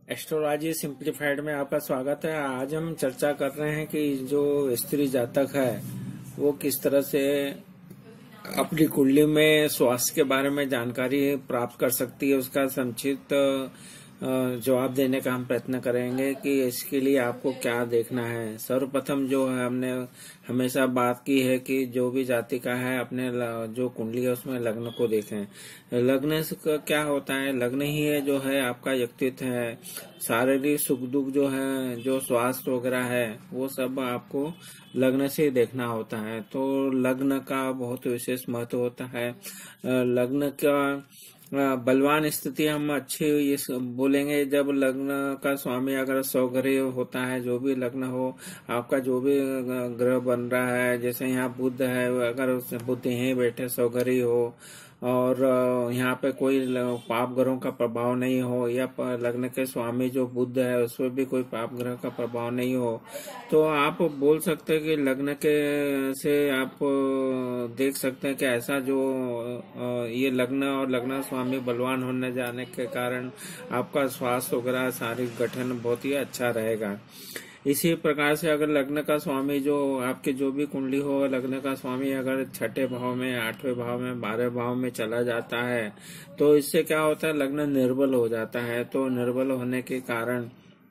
Astrology simplified में आपका स्वागत है। आज हम चर्चा कर रहे हैं कि जो स्त्री जातक है वो किस तरह से अपनी कुंडली में स्वास्थ्य के बारे में जानकारी प्राप्त कर सकती है। उसका संक्षिप्त जवाब देने का हम प्रयत्न करेंगे कि इसके लिए आपको क्या देखना है। सर्वप्रथम जो है हमने हमेशा बात की है कि जो भी जाति का है अपने जो कुंडली है उसमें लग्न को देखें। लग्न से क्या होता है, लग्न ही है जो है आपका व्यक्तित्व है, शारीरिक सुख दुख जो है, जो स्वास्थ्य वगैरह है वो सब आपको लग्न से देखना होता है। तो लग्न का बहुत विशेष महत्व होता है। लग्न का बलवान स्थिति हम अच्छी ये बोलेंगे जब लग्न का स्वामी अगर सौग्रही होता है। जो भी लग्न हो, आपका जो भी ग्रह बन रहा है, जैसे यहाँ बुध है, अगर बुध यहीं बैठे सौग्रही हो और यहाँ पे कोई पाप ग्रहों का प्रभाव नहीं हो, या लग्न के स्वामी जो बुध है उसमें भी कोई पाप ग्रह का प्रभाव नहीं हो, तो आप बोल सकते हैं कि लग्न के से आप देख सकते हैं कि ऐसा जो ये लग्न और लग्न स्वामी बलवान होने जाने के कारण आपका स्वास्थ्य वगैरह शारीरिक गठन बहुत ही अच्छा रहेगा। इसी प्रकार से अगर लग्न का स्वामी जो आपके जो भी कुंडली हो, लग्न का स्वामी अगर छठे भाव में, आठवें भाव में, 12वें भाव में चला जाता है तो इससे क्या होता है, लग्न निर्बल हो जाता है। तो निर्बल होने के कारण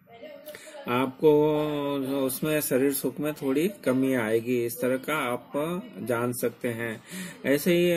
आपको उसमें शरीर सुख में थोड़ी कमी आएगी। इस तरह का आप जान सकते हैं। ऐसे ही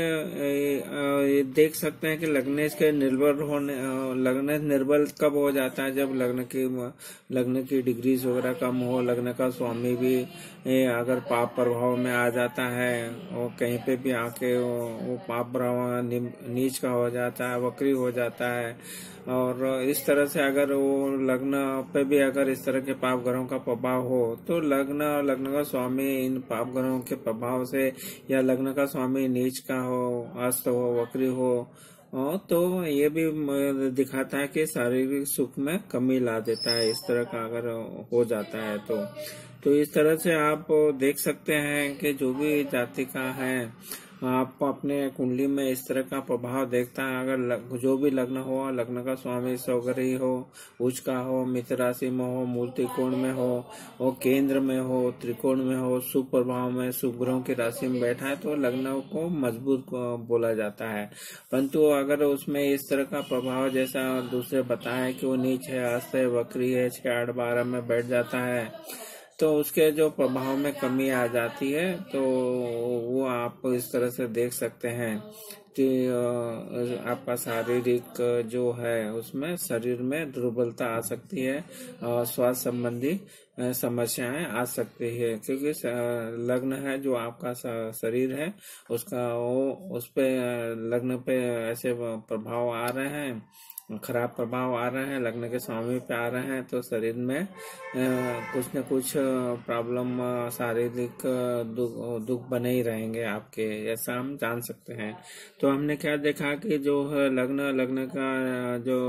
देख सकते हैं कि लग्न के निर्बल होने, लग्न निर्बल कब हो जाता है, जब लग्न की डिग्रीज वगैरह कम हो, लग्न का स्वामी भी अगर पाप प्रभाव में आ जाता है और कहीं पे भी आके वो पाप प्रभाव नीच का हो जाता है, वक्री हो जाता है। और इस तरह से अगर वो लग्न पे भी अगर इस तरह के पाप ग्रहों का प्रभाव हो तो लग्न और लग्न का स्वामी इन पाप ग्रहों के प्रभाव से, या लग्न का स्वामी नीच का हो, अस्त हो, वक्री हो, तो ये भी दिखाता है कि शारीरिक सुख में कमी ला देता है। इस तरह का अगर हो जाता है तो इस तरह से आप देख सकते हैं कि जो भी जाति का है आप अपने कुंडली में इस तरह का प्रभाव देखता है। अगर जो भी लग्न हो, लग्न का स्वामी सौग्रही हो, उच्च का हो, मित्र राशि में हो, मूल त्रिकोण में हो, और केंद्र में हो, त्रिकोण में हो, शुभ प्रभाव में, शुभ ग्रहों की राशि में बैठा है तो लग्न को मजबूत बोला जाता है। परंतु अगर उसमें इस तरह का प्रभाव जैसा दूसरे बताए कि वो नीच है, अस्त है, वक्री है, 6, 8, 12 में बैठ जाता है तो उसके जो प्रभाव में कमी आ जाती है, तो वो आप इस तरह से देख सकते हैं कि आपका शारीरिक जो है उसमें शरीर में दुर्बलता आ सकती है और स्वास्थ्य संबंधी समस्याएं आ सकती है। क्योंकि लग्न है जो आपका शरीर है उसका वो उस पे लग्न पे ऐसे प्रभाव आ रहे हैं, खराब प्रभाव आ रहे हैं, लग्न के स्वामी पे आ रहे हैं, तो शरीर में कुछ न कुछ प्रॉब्लम, शारीरिक दुख बने ही रहेंगे आपके, ऐसा हम जान सकते हैं। तो हमने क्या देखा कि जो है लग्न का जो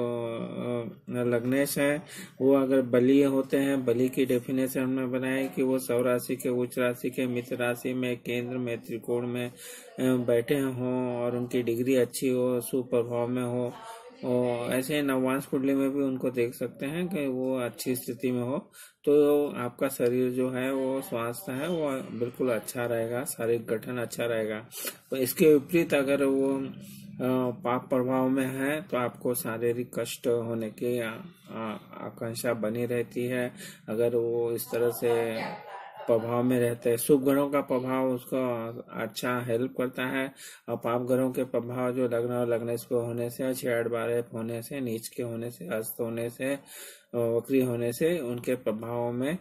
लग्नेश है वो अगर बलीय होते हैं, बली की डेफिनेशन हमने बनाई कि वो सौ राशि के, उच्च राशि के, मित्र राशि में, केंद्र में, त्रिकोण में बैठे हों और उनकी डिग्री अच्छी हो, सुप्रभाव में हो, और ऐसे नववांश कुंडली में भी उनको देख सकते हैं कि वो अच्छी स्थिति में हो, तो आपका शरीर जो है वो स्वास्थ्य है वो बिल्कुल अच्छा रहेगा, शारीरिक गठन अच्छा रहेगा। तो इसके विपरीत अगर वो पाप प्रभाव में है तो आपको शारीरिक कष्ट होने की आकांक्षा बनी रहती है। अगर वो इस तरह से प्रभाव में रहते हैं, शुभ ग्रहों का प्रभाव उसको अच्छा हेल्प करता है, और पाप ग्रहों के प्रभाव जो लग्न और लग्नेश पे होने से, 6, 8, 12 होने से, नीच के होने से, अस्त होने से, वक्री होने से उनके प्रभाव में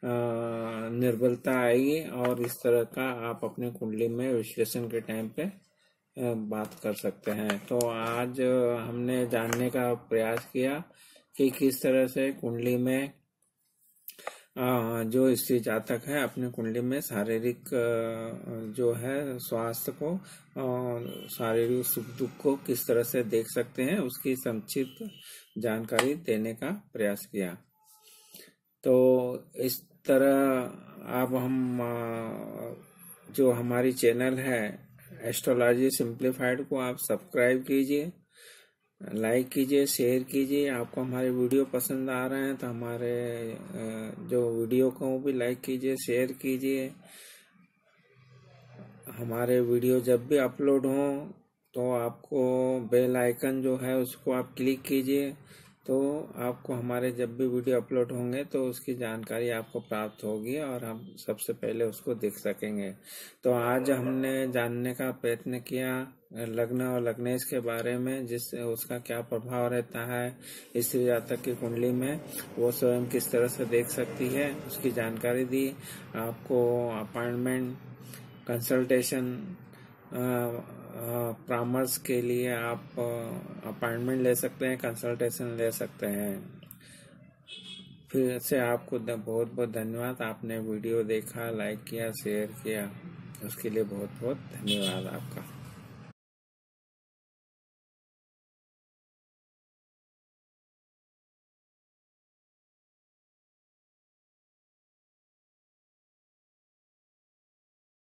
निर्बलता आएगी। और इस तरह का आप अपनी कुंडली में विश्लेषण के टाइम पे बात कर सकते हैं। तो आज हमने जानने का प्रयास किया कि किस तरह से कुंडली में जो स्त्री जातक है अपने कुंडली में शारीरिक जो है स्वास्थ्य को, शारीरिक सुख दुख को किस तरह से देख सकते हैं, उसकी संक्षिप्त जानकारी देने का प्रयास किया। तो इस तरह अब हम जो हमारी चैनल है एस्ट्रोलॉजी सिंप्लीफाइड को आप सब्सक्राइब कीजिए लाइक कीजिए, शेयर कीजिए। आपको हमारे वीडियो पसंद आ रहे हैं तो हमारे जो वीडियो को भी लाइक कीजिए, शेयर कीजिए। हमारे वीडियो जब भी अपलोड हो तो आपको बेल आइकन जो है उसको आप क्लिक कीजिए, तो आपको हमारे जब भी वीडियो अपलोड होंगे तो उसकी जानकारी आपको प्राप्त होगी और हम सबसे पहले उसको देख सकेंगे। तो आज हमने जानने का प्रयत्न किया लग्न और लग्नेश के बारे में, जिससे उसका क्या प्रभाव रहता है स्त्री जातक की कुंडली में, वो स्वयं किस तरह से देख सकती है, उसकी जानकारी दी। आपको अपॉइंटमेंट, कंसल्टेशन, परामर्श के लिए आप अपॉइंटमेंट ले सकते हैं, कंसल्टेशन ले सकते हैं। फिर से आपको बहुत बहुत धन्यवाद। आपने वीडियो देखा, लाइक किया, शेयर किया, उसके लिए बहुत बहुत धन्यवाद आपका।